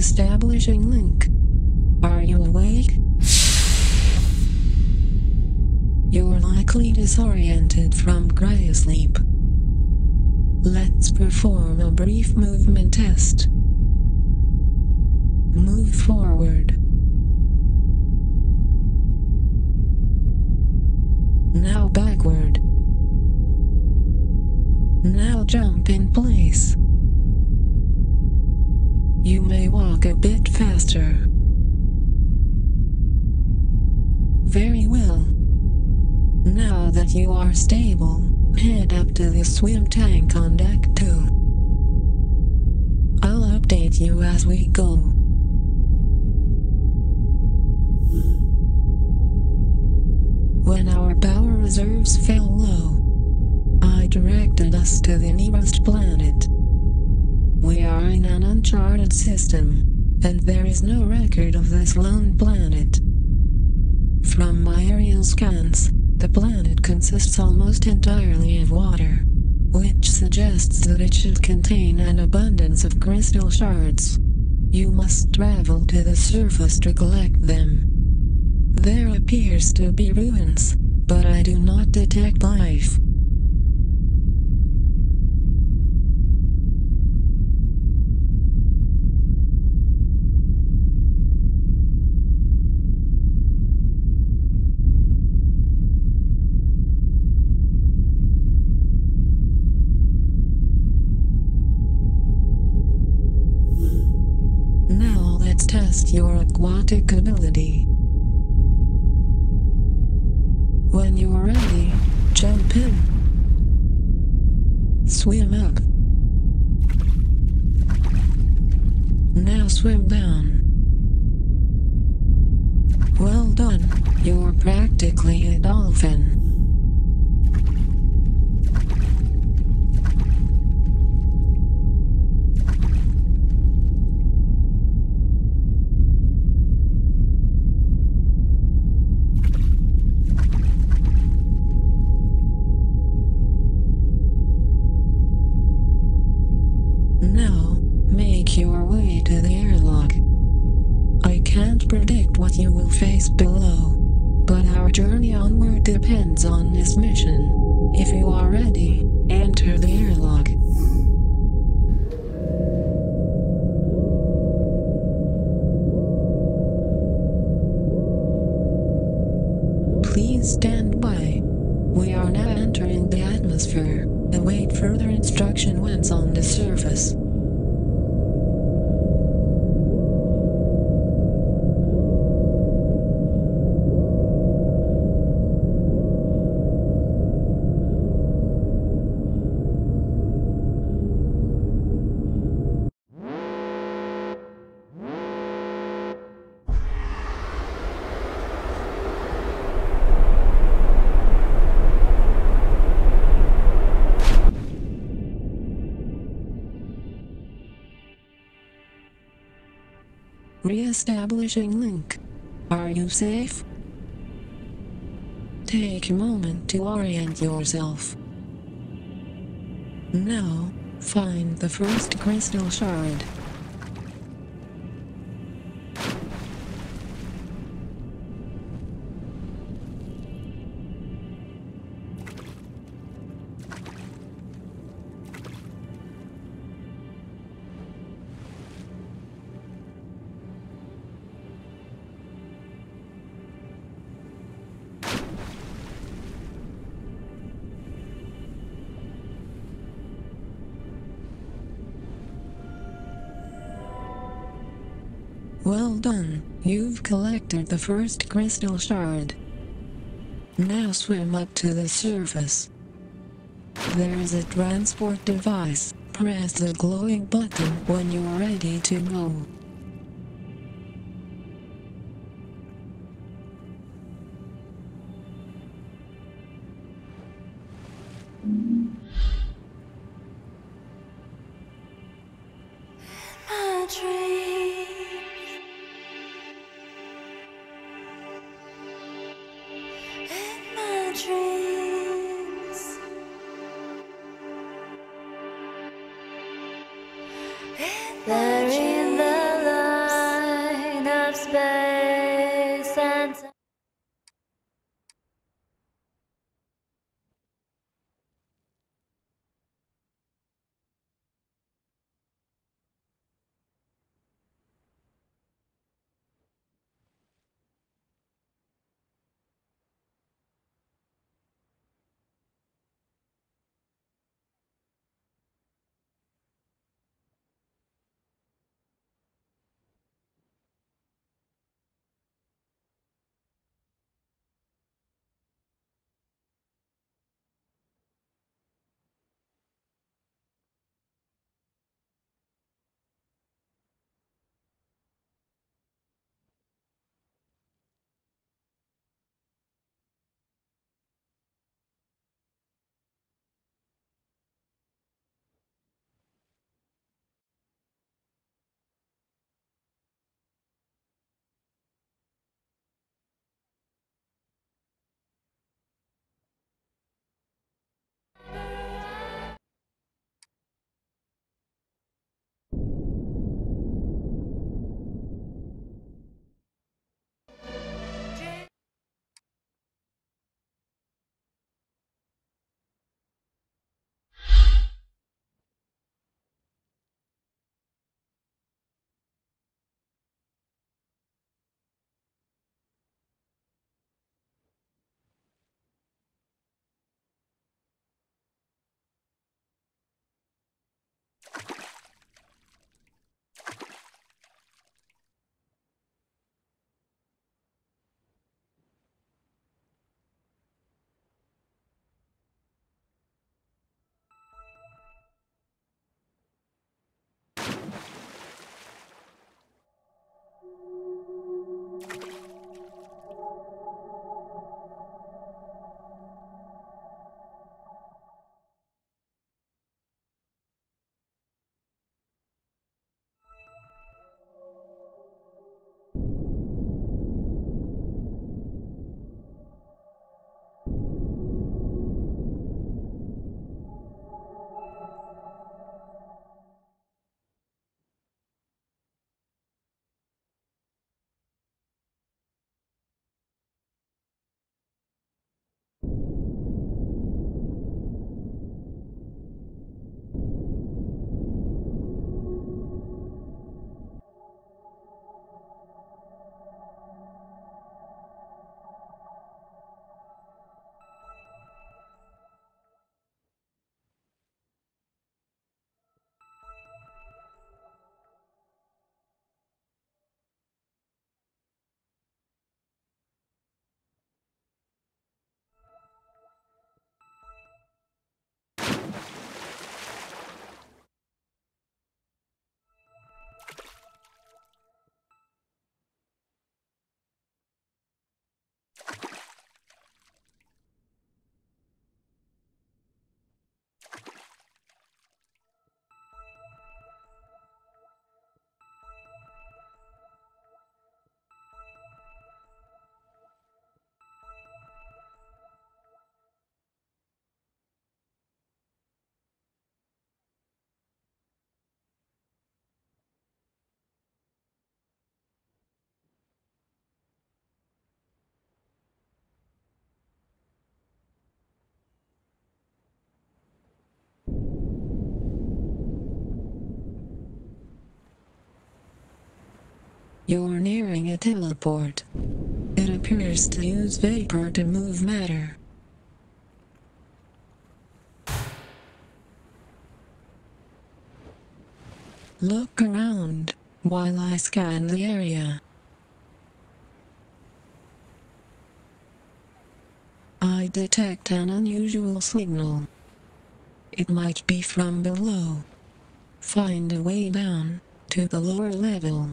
Re-establishing link. Are you awake? You're likely disoriented from cryosleep. Let's perform a brief movement test. Move forward. Now backward. Now jump in place. You may walk a bit faster. Very well. Now that you are stable, head up to the swim tank on deck 2. I'll update you as we go. When our power reserves fell low, I directed us to the nearest planet. We are in an uncharted system, and there is no record of this lone planet. From my aerial scans, the planet consists almost entirely of water, which suggests that it should contain an abundance of crystal shards. You must travel to the surface to collect them. There appears to be ruins, but I do not detect life. Now let's test your aquatic ability. When you're ready, jump in. Swim up. Now swim down. Well done, you're practically a dolphin. Now, make your way to the airlock. I can't predict what you will face below, but our journey onward depends on this mission. If you are ready, enter the airlock. Please stand by. We are now entering the atmosphere. Await further instruction once on the surface. Re-establishing link. Are you safe? Take a moment to orient yourself. Now, find the first crystal shard. Well done, you've collected the first crystal shard. Now swim up to the surface. There is a transport device. Press the glowing button when you're ready to go. There in the light. You're nearing a teleport. It appears to use vapor to move matter. Look around while I scan the area. I detect an unusual signal. It might be from below. Find a way down to the lower level.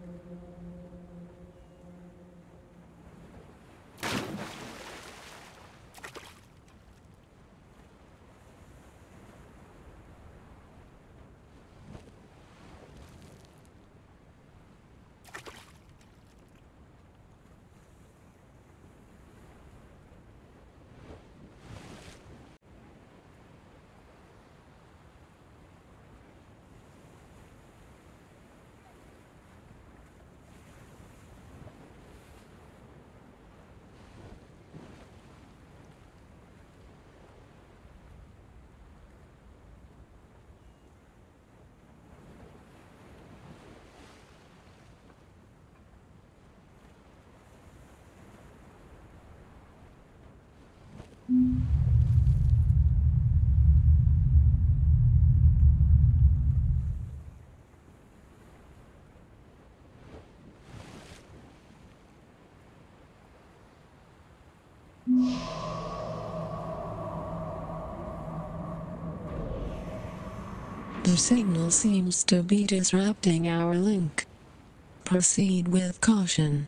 The signal seems to be disrupting our link. Proceed with caution.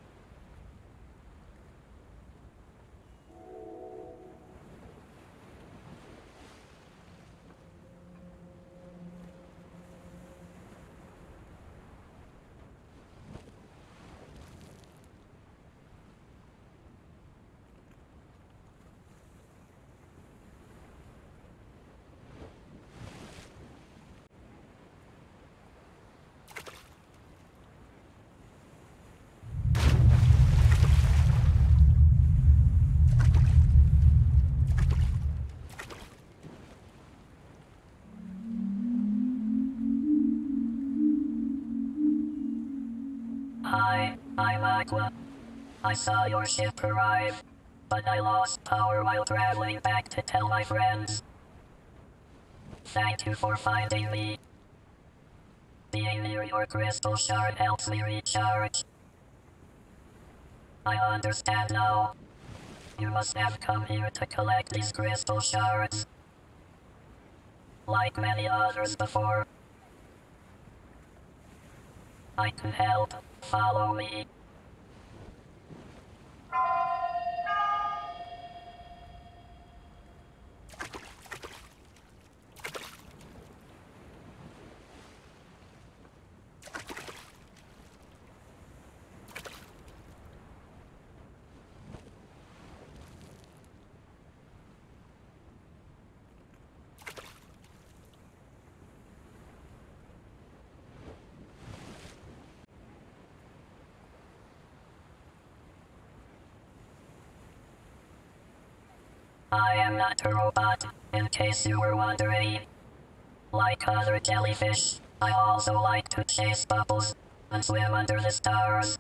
Hi, I'm Aqua. I saw your ship arrive, but I lost power while traveling back to tell my friends. Thank you for finding me. Being near your crystal shard helps me recharge. I understand now. You must have come here to collect these crystal shards. Like many others before. I can help. Follow me. I am not a robot, in case you were wondering. Like other jellyfish, I also like to chase bubbles and swim under the stars.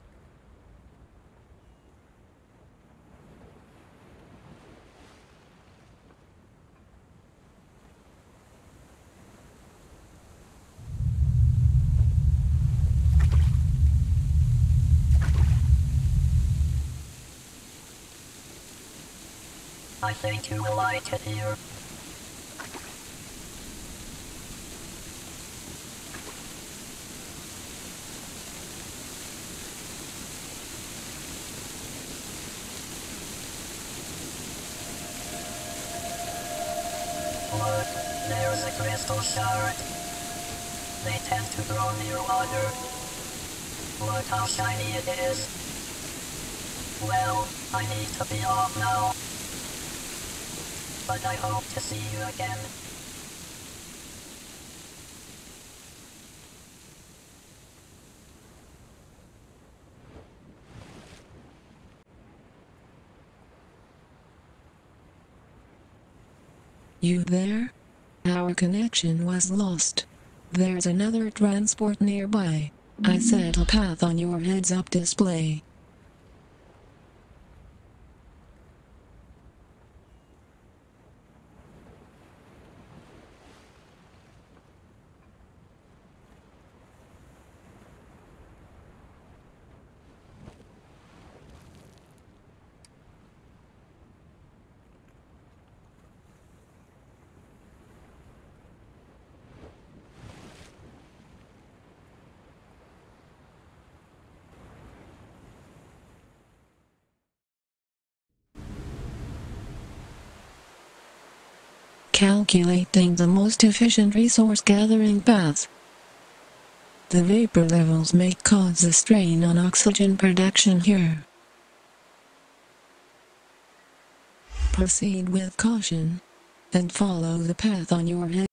I think you will like it here. Look, there's a crystal shard. They tend to grow near water. Look how shiny it is. Well, I need to be off now. But I hope to see you again. You there? Our connection was lost. There's another transport nearby. I set a path on your heads-up display. Calculating the most efficient resource gathering path. The vapor levels may cause a strain on oxygen production here. Proceed with caution and follow the path on your head.